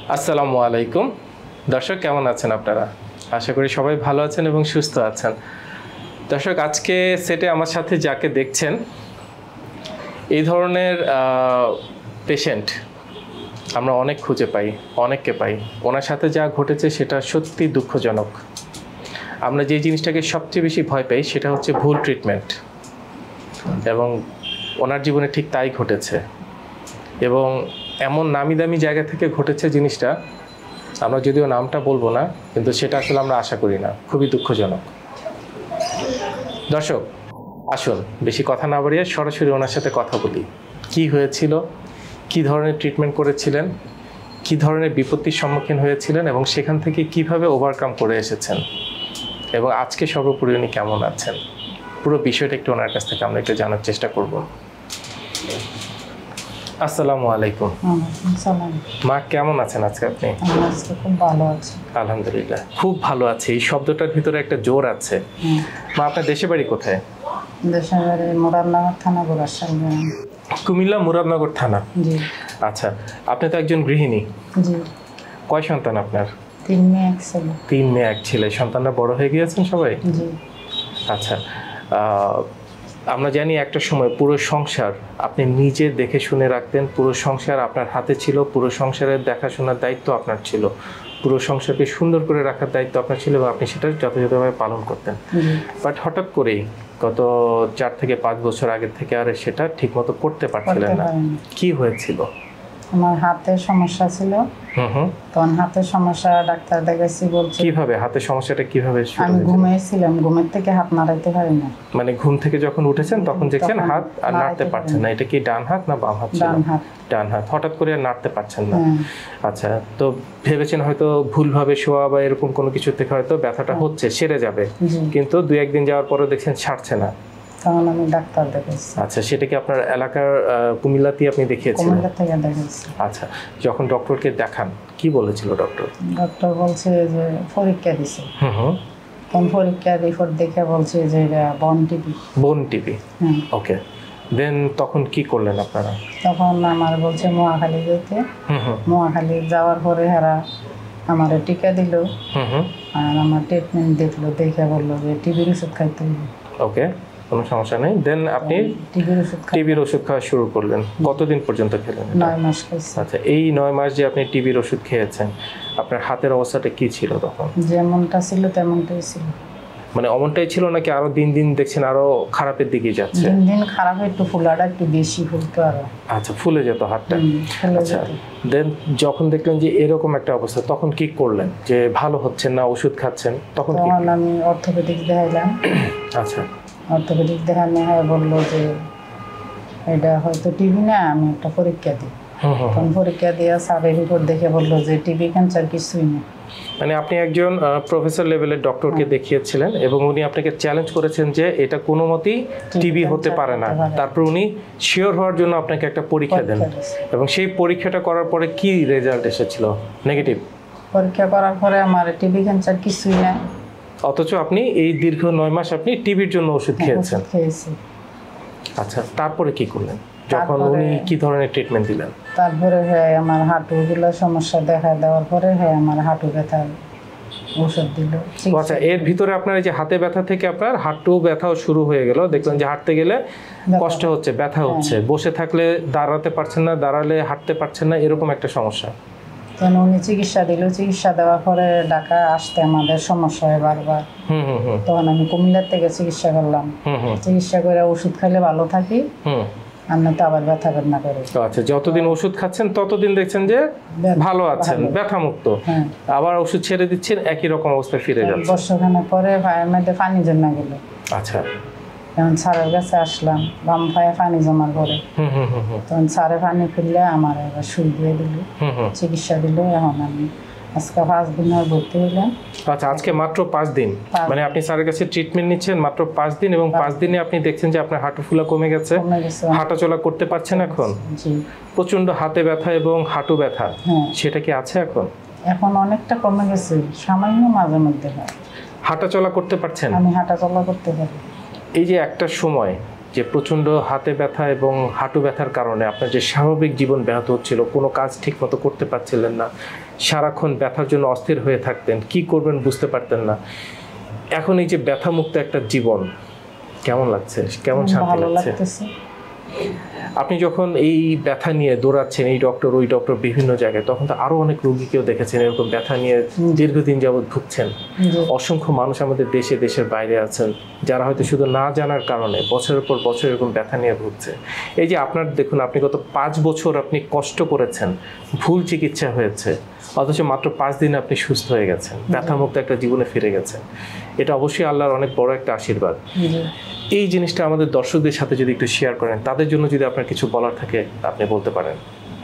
আসসালামু আলাইকুম দর্শক, কেমন আছেন আপনারা? আশা করি সবাই ভালো আছেন এবং সুস্থ আছেন। দর্শক, আজকে সেটে আমার সাথে যাকে দেখছেন, এই ধরনের পেশেন্ট আমরা অনেক খুঁজে পাই, অনেককে পাই। ওনার সাথে যা ঘটেছে সেটা সত্যি দুঃখজনক। আমরা যে জিনিসটাকে সবচেয়ে বেশি ভয় পাই সেটা হচ্ছে ভুল ট্রিটমেন্ট, এবং ওনার জীবনে ঠিক তাই ঘটেছে। এবং এমন নামি দামি জায়গা থেকে ঘটেছে জিনিসটা, আমরা যদিও নামটা বলবো না, কিন্তু সেটা আসলে আমরা আশা করি না। খুবই দুঃখজনক। দর্শক, আসুন বেশি কথা না বাড়িয়ে সরাসরি ওনার সাথে কথা বলি। কি হয়েছিল, কি ধরনের ট্রিটমেন্ট করেছিলেন, কি ধরনের বিপত্তির সম্মুখীন হয়েছিলেন এবং সেখান থেকে কিভাবে ওভারকাম করে এসেছেন, এবং আজকে সর্বোপরি উনি কেমন আছেন, পুরো বিষয়টা একটু ওনার কাছ থেকে আমরা একটু জানার চেষ্টা করব। আসসালামু আলাইকুম। মা, কেমন আছেন আজকে আপনি? খুব ভালো আছি, আলহামদুলিল্লাহ। খুব ভালো আছে, এই শব্দটার ভিতরে একটা জোর আছে। মা, আপনার দেশে বাড়ি কোথায়? দেশের বাড়ি মুরাদনগর থানা, গোরাশাল, কুমিল্লা মুরাদনগর থানা। জি। আচ্ছা, আপনি তো একজন গৃহিণী। জি। কয় সন্তান আপনার? 3 মেয়ে 1 ছেলে। 3 মেয়ে 1 ছেলে। সন্তানরা বড় হয়ে গিয়েছেন সবাই? জি। আচ্ছা, আমরা জানি একটা সময় পুরো সংসার আপনি নিজে দেখে শুনে রাখতেন, পুরো সংসার আপনার হাতে ছিল, পুরো সংসারের দেখাশোনার দায়িত্ব আপনার ছিল, পুরো সংসারকে সুন্দর করে রাখার দায়িত্ব আপনার ছিল, এবং আপনি সেটা যথাযথভাবে পালন করতেন। বাট হঠাৎ করেই গত 4 থেকে 5 বছর আগের থেকে আর সেটা ঠিকমতো করতে পারছিলেন না। কি হয়েছিল? আমার হাতের সমস্যা ছিল। তখন হাতের সমস্যা ডাক্তার দেখাইছি, বলছে কিভাবে হাতের সমস্যাটা কিভাবে? আমি ঘুমিয়েছিলাম, ঘুমের থেকে হাত নাড়াইতে পারি না। মানে ঘুম থেকে যখন উঠেছেন তখন দেখছেন হাত আর নাড়তে পারছেন না। এটা কি ডান হাত না বাম হাত ছিল? ডান হাত। ডান হাত। হঠাৎ করে আর নাড়তে পারছেন না। আচ্ছা, তো ভেবেছেন হয়তো ভুলভাবে শোয়া বা এরকম কোনো কিছু থেকে হয়তো ব্যথাটা হচ্ছে, সেরে যাবে, কিন্তু 2-1 দিন যাওয়ার পরে দেখছেন ছাড়ছে না। তখন আমি ডাক্তার দেখাইছি। আচ্ছা, সেটা কি আপনার এলাকার কুমিল্লাতেই আপনি দেখিয়েছিলেন? কুমিল্লা থেকে দেখাইছি। আচ্ছা, যখন ডক্টরকে দেখান কি বলেছিল ডক্টর? ডক্টর বলছে যে পরীক্ষা দিছে। তখন পরীক্ষার রিপোর্ট দেখে বলছে যে এটা বোন টিবি। বোন টিবি। ওকে। দেন তখন কি করলেন আপনারা? তখন আমার বলছে মোয়াখালী যেতে। মোয়াখালী যাওয়ার পরে হেরা আমার টিকা দিল, আর আমার ট্রিটমেন্ট দেখলো, দেখে বললো যে টিবির ওষুধ খাইতে হবে। ওকে, কোনো সমস্যা নেই। দেন আপনি টিবির ওষুধ খাওয়া শুরু করলেন। কতদিন পর্যন্ত খেলেন? 9 মাস খাইছি। আচ্ছা, এই 9 মাস যে আপনি টিবির ওষুধ খেয়েছেন, আপনার হাতের অবস্থাটা কি ছিল তখন? যেমনটা ছিল তেমনটাই ছিল। মানে অমনটাই ছিল নাকি আরো দিন দিন দেখছেন আরো খারাপের দিকে যাচ্ছে? দিন দিন খারাপ, একটু ফুলাটা একটু বেশি ফুলতো আরো। আচ্ছা, ফুলে যেত হাতটা। আচ্ছা, দেন যখন দেখলেন যে এরকম একটা অবস্থা, তখন কি করলেন? যে ভালো হচ্ছে না, ওষুধ খাচ্ছেন, তখন আমি অর্থোপেডিক দেখাইলাম। আচ্ছা, অর্থোপেডিক দেখানো হয়, বললো যে এটা হয়তো টিবি না, আমি একটা পরীক্ষা দিই। তখন পরীক্ষা দিয়ে স্যারের রিপোর্ট দেখে বললো যে টিবি ক্যান্সার কিছুই না। মানে আপনি একজন প্রফেসর লেভেলের ডক্টরকে দেখিয়েছিলেন এবং উনি আপনাকে চ্যালেঞ্জ করেছেন যে এটা কোনো মতেই টিবি হতে পারে না। তারপর উনি শিওর হওয়ার জন্য আপনাকে একটা পরীক্ষা দেন, এবং সেই পরীক্ষাটা করার পরে কি রেজাল্ট এসেছিল? নেগেটিভ। পরীক্ষা করার পরে আমার টিবি ক্যান্সার কিছুই না। অথচ আপনি এই দীর্ঘ 9 মাস আপনি টিবির জন্য ওষুধ খেয়েছেন। আচ্ছা, তারপরে কি করলেন? যখন উনি কি ধরনের ট্রিটমেন্ট দিলেন? তারপরে আমার হাঁটুগুলো সমস্যা দেখা দেওয়ার পরে আমার হাঁটু ব্যথা ওষুধ দিল। আচ্ছা, এর ভিতরে আপনার এই যে হাতে ব্যথা থেকে আপনার হাঁটু ব্যথাও শুরু হয়ে গেল। দেখলেন যে হাঁটতে গেলে কষ্ট হচ্ছে, ব্যথা হচ্ছে, বসে থাকলে দাঁড়াতে পারছেন না, দাঁড়ালে হাঁটতে পারছেন না, এরকম একটা সমস্যা। তখন উনি চিকিৎসা দিল, চিকিৎসা দেওয়ার পরে ঢাকা আসতে আমাদের সমস্যা হয় বারবার। তখন আমি কুমিল্লার থেকে চিকিৎসা করলাম। চিকিৎসা করে ওষুধ খাইলে ভালো থাকি, আর না তো আবার ব্যথা বেদনা করে। আচ্ছা, যতদিন ওষুধ খাচ্ছেন ততদিন দেখছেন যে ভালো আছেন, ব্যথা মুক্ত। আবার ওষুধ ছেড়ে দিচ্ছেন, একই রকম অবস্থায় ফিরে যাচ্ছে। বর্ষখানে পরে পায়ের মধ্যে পানি জমা গেল। আচ্ছা, এখন স্যারের কাছে আসলাম, বাম পায়ে পানি জমার পরে তখন স্যারে পানি ফেললে আমার এবার সুই দিয়ে দিল, চিকিৎসা দিল। এখন আমি আজকে 5 দিন ভর্তি হইলাম। আচ্ছা, আজকে মাত্র 5 দিন? মানে আপনি স্যারের কাছে ট্রিটমেন্ট নিচ্ছেন মাত্র 5 দিন, এবং 5 দিনে আপনি দেখছেন যে আপনার হাঁটু ফুলা কমে গেছে, হাঁটাচলা করতে পারছেন এখন? প্রচন্ড হাতে ব্যথা এবং হাঁটু ব্যথা, সেটা কি আছে এখন? এখন অনেকটা কমে গেছে, সামান্য মাঝে মধ্যে হয়। হাঁটাচলা করতে পারছেন? আমি হাঁটাচলা করতে পারি। এই যে একটা সময় যে প্রচণ্ড হাতে ব্যথা এবং হাঁটু ব্যথার কারণে আপনার যে স্বাভাবিক জীবন ব্যাহত হচ্ছিল, কোনো কাজ ঠিকমতো করতে পারছিলেন না, সারাক্ষণ ব্যথার জন্য অস্থির হয়ে থাকতেন, কি করবেন বুঝতে পারতেন না। এখন এই যে ব্যথামুক্ত একটা জীবন কেমন লাগছে, কেমন শান্তি লাগছে? আপনি যখন এই ব্যথা নিয়ে দৌড়াচ্ছেন এই ডক্টর ওই ডক্টর বিভিন্ন জায়গায়, তখন তো আরো অনেক রোগীকেও দেখেছেন এরকম ব্যথা নিয়ে দীর্ঘদিন যাবৎ ভুগছেন। অসংখ্য মানুষ আমাদের দেশে দেশের বাইরে আছেন যারা হয়তো শুধু না জানার কারণে বছরের পর বছর এরকম ব্যথা নিয়ে ভুগছে। এই যে আপনার দেখুন, আপনি গত 5 বছর আপনি কষ্ট করেছেন, ভুল চিকিৎসা হয়েছে, অথচ মাত্র 5 দিনে আপনি সুস্থ হয়ে গেছেন, ব্যথামুক্ত একটা জীবনে ফিরে গেছেন। এটা অবশ্যই আল্লাহর অনেক বড় একটা আশীর্বাদ। এই জিনিসটা আমাদের দর্শকদের সাথে যদি একটু শেয়ার করেন, তাদের জন্য যদি আপনার কিছু বলার থাকে আপনি বলতে পারেন।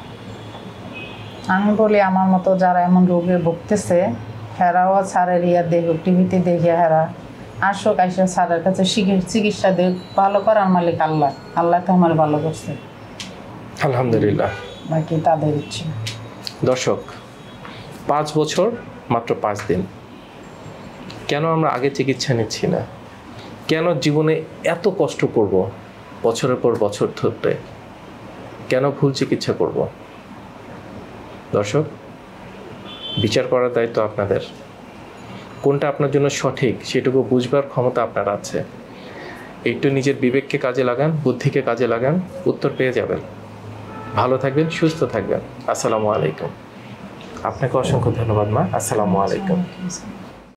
আমি বলি, আমার মতো যারা এমন রোগে ভুগতেছে, হেরাও স্যারের দেখ, টিভিতে দেখে হেরা আসুক, আইসা স্যারের কাছে চিকিৎসা দেখ। ভালো করার মালিক আল্লাহ, আল্লাহ তো আমার ভালো করছে, আলহামদুলিল্লাহ, বাকি তাদের ইচ্ছে। দর্শক, 5 বছর মাত্র 5 দিন। কেন আমরা আগে চিকিৎসা নিচ্ছি না? কেন জীবনে এত কষ্ট করব বছরের পর বছর ধরে? কেন ভুল চিকিৎসা করব? দর্শক, বিচার করার দায়িত্ব আপনাদের। কোনটা আপনার জন্য সঠিক সেটুকু বুঝবার ক্ষমতা আপনার আছে। একটু নিজের বিবেককে কাজে লাগান, বুদ্ধিকে কাজে লাগান, উত্তর পেয়ে যাবেন। ভালো থাকবেন, সুস্থ থাকবেন। আসসালামু আলাইকুম। আপনাকে অসংখ্য ধন্যবাদ মা। আসসালামু আলাইকুম।